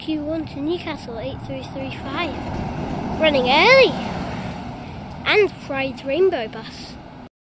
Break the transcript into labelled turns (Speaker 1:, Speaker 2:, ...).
Speaker 1: NK11 to Newcastle 8335. Running early. And Fried's Rainbow Bus.